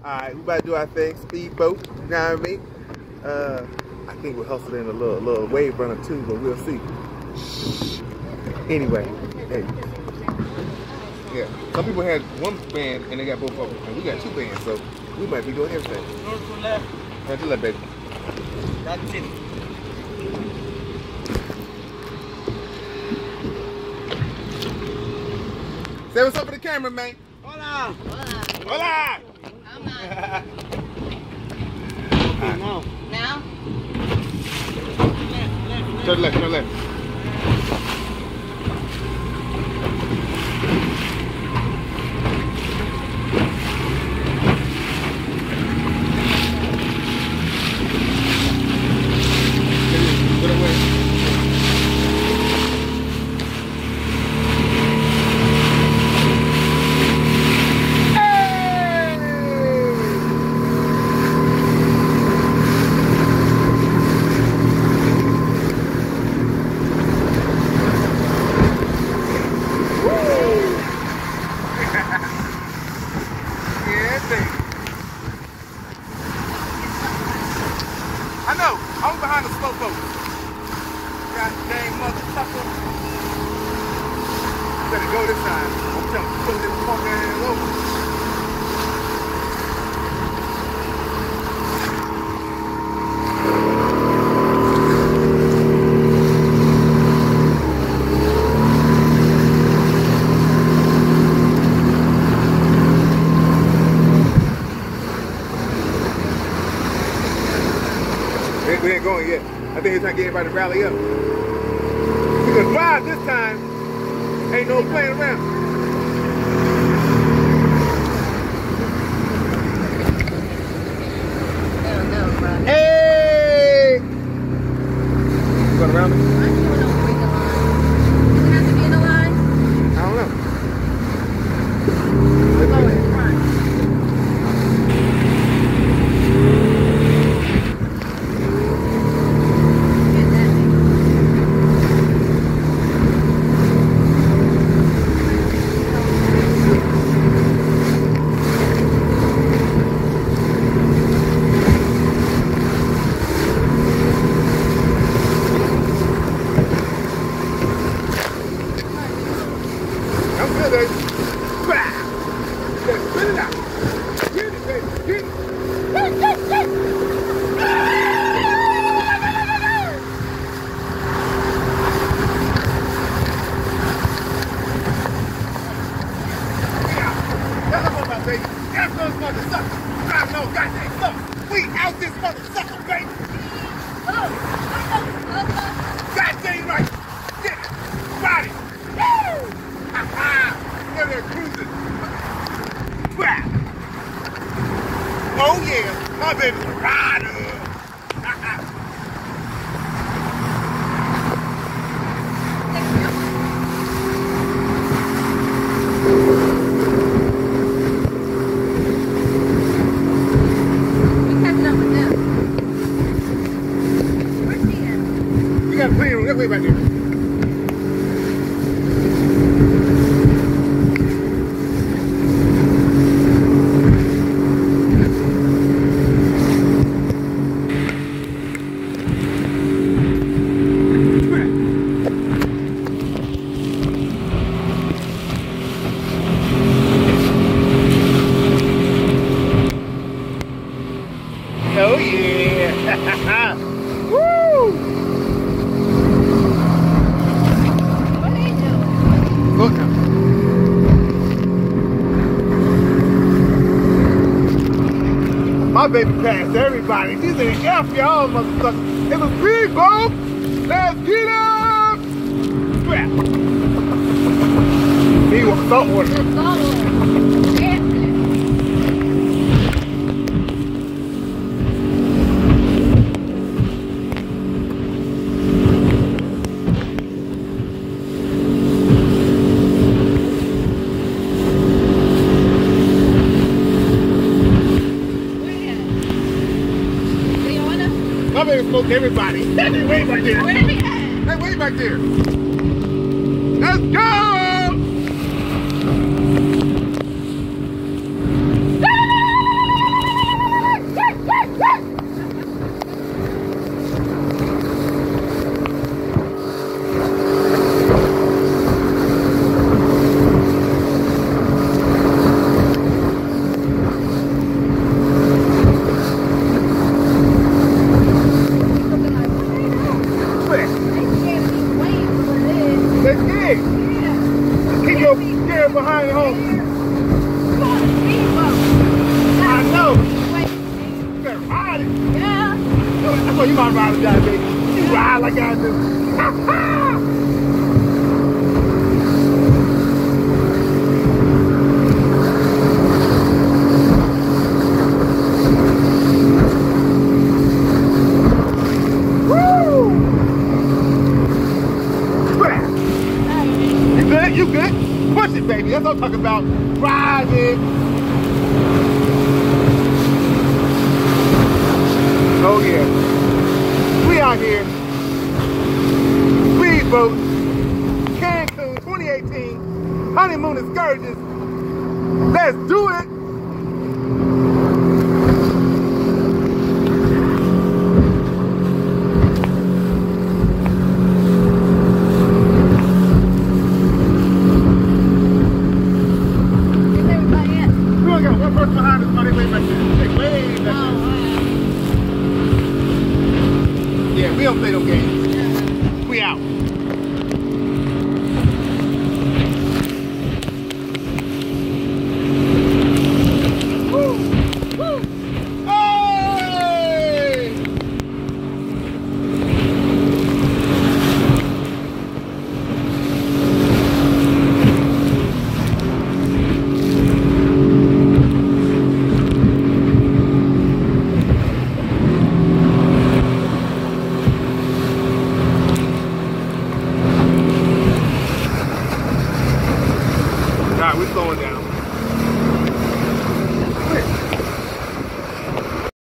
Alright, we about to do our thing, speedboat, you know what I mean? I think we'll hustle in a little wave runner too, but we'll see. Anyway, hey. Yeah, some people had one band and they got both of them, and we got 2 bands, so we might be doing everything. North to left. Right to left, baby. That's it. Say what's up with the camera, man. Hola. Hola! Okay, now. Now? Turn left, turn left. I know, I was behind the slow boat. God dang motherfucker. Better go this time. I'm trying to pull this fucking ass over. We ain't going yet. I think it's time to get everybody to rally up. Because drive this time, ain't no playing around. Hey! You going around me? I don't know where the line. Does it have to be in the line? I don't know. Oh, in front. We out this motherfucker, baby! Goddamn right! Get it! Ride it! Woo! Ha-ha! Look at that cruising! Oh yeah! My baby's a rider! Ha-ha! Way back there. Oh yeah! Woo! Look at my baby passed everybody. These are the F y'all motherfuckers. It was free, bro. Let's get up. Crap. He was salt water. The salt water. My baby smoked everybody. Hey, way back there. Where did he at? Hey, way back there. Let's go! I gotta do. Woo! You good? You good? Push it, baby. That's what I'm talking about. Ride it. Oh yeah. We out here. Speedboat. Cancun 2018. Honeymoon excursions. Let's do it. Is everybody in? We only got one person behind us, but they way back there. They way back there. Yeah, we don't play no games. We out.